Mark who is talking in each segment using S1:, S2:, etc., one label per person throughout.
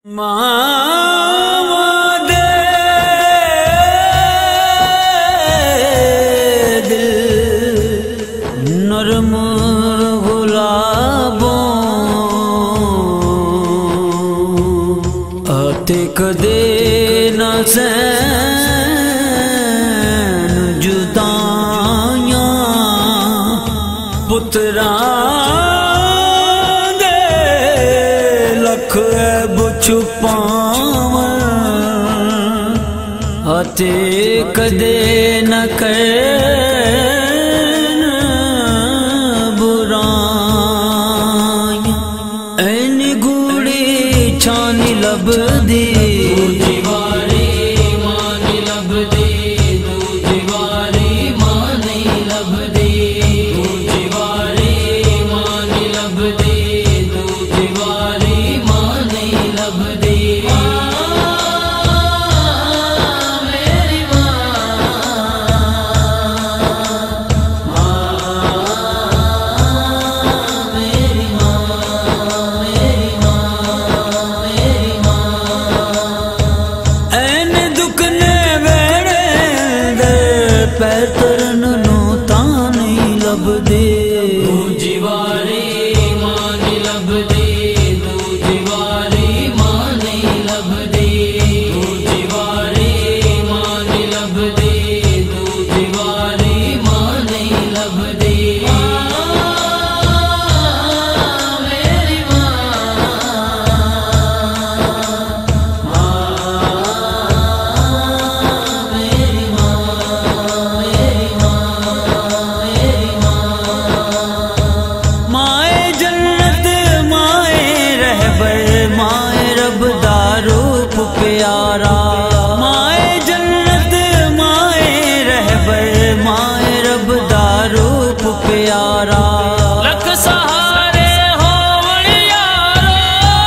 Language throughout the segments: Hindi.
S1: माँ दे दिल नरम गुलाबों आते कदे न सैन जुदाइयां पुत्रा दे लख छुपावन आते कदे न करन बुराइयां ऐनी गूड़ी छानी लभदी दीवारी मानी लभदी दीवारी मानी लभदी दीवारी मानी लभदी दीवारी मानी लभदी पैतरन नो तानी लभदे दीवारी मानी लभदी दीवारी मानी लभदी दीवारी मानी लभदी दीवारी मानी लभदी मेरी प्यारा माए जन्नत माए रहबर माए रब दा रूप प्यारा लख सहारे होवण यारो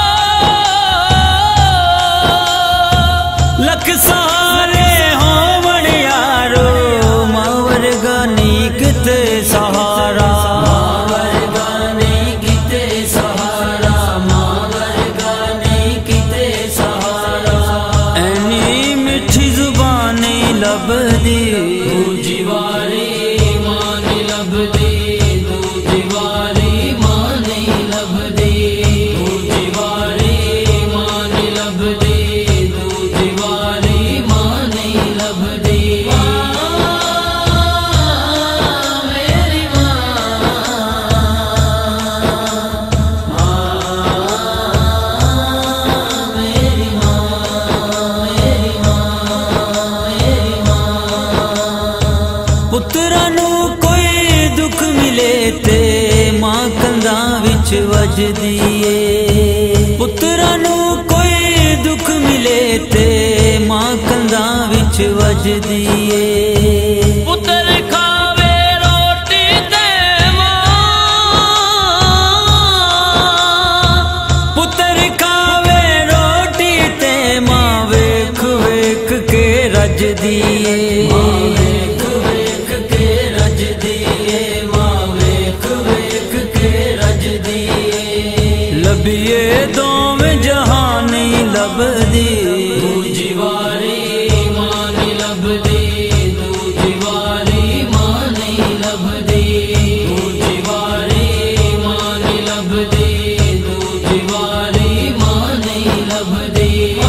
S1: लख सहारे होवण यारो मावर गानी किते सहारा लभदी दीवारी मानी लभदी दीवारी मानी लभदी दीवारी मानी लभदी दीवारी मानी लभदी मेरी पुत्रा नू कोई दुख मिले ते मां कंधा विच वजदी ए पुत्रा नू कोई दुख मिले ते मां कंधा विच वजदी ए पुत्र खावे रोटी ते मां पुत्र खावे रोटी ते मां वेख वेख के रजदी ए लबिए दोवें जहानी लभदी दीवारी मानी लभदी दीवारी मानी लभदी दीवारी मानी लभदी दीवारी मानी लभदी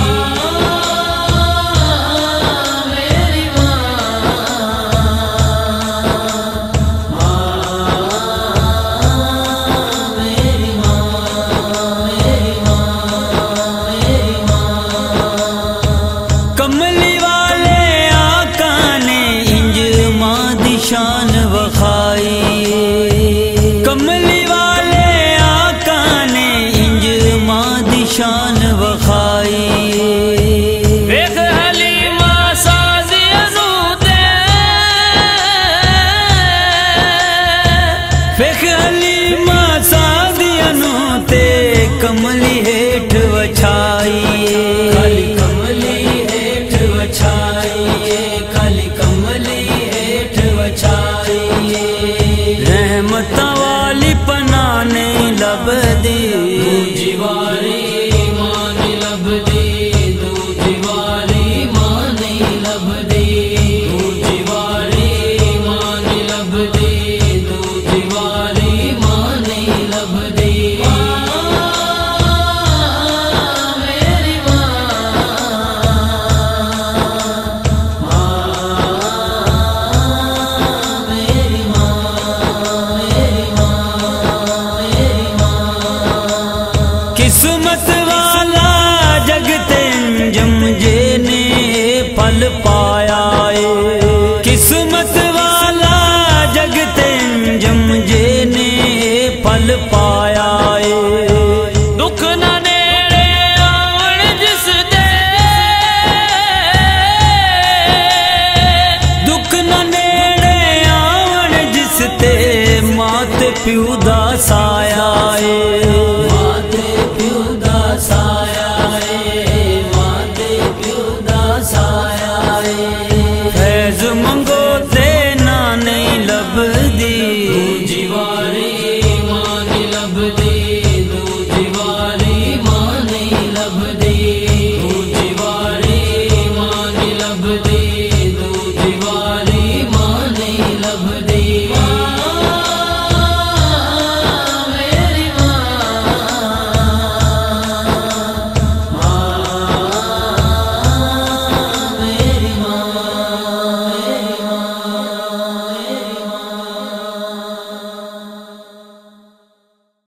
S1: कमली वाले आका ने इंज मां दी शान वखाई कमली वाले आका ने इंज मां दी शान वखाई।